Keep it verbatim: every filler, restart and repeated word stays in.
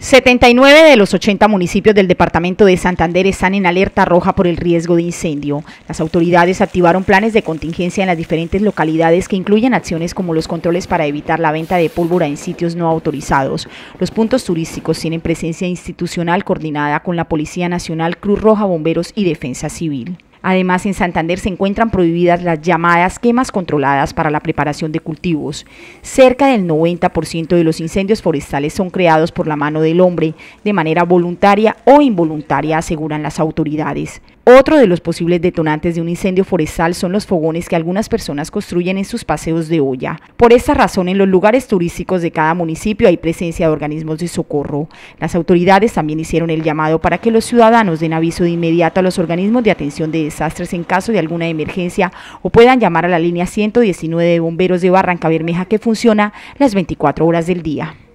setenta y nueve de los ochenta municipios del departamento de Santander están en alerta roja por el riesgo de incendio. Las autoridades activaron planes de contingencia en las diferentes localidades que incluyen acciones como los controles para evitar la venta de pólvora en sitios no autorizados. Los puntos turísticos tienen presencia institucional coordinada con la Policía Nacional, Cruz Roja, Bomberos y Defensa Civil. Además, en Santander se encuentran prohibidas las llamadas quemas controladas para la preparación de cultivos. Cerca del noventa por ciento de los incendios forestales son creados por la mano del hombre, de manera voluntaria o involuntaria, aseguran las autoridades. Otro de los posibles detonantes de un incendio forestal son los fogones que algunas personas construyen en sus paseos de olla. Por esta razón, en los lugares turísticos de cada municipio hay presencia de organismos de socorro. Las autoridades también hicieron el llamado para que los ciudadanos den aviso de inmediato a los organismos de atención de desastres en caso de alguna emergencia o puedan llamar a la línea ciento diecinueve de bomberos de Barrancabermeja, que funciona las veinticuatro horas del día.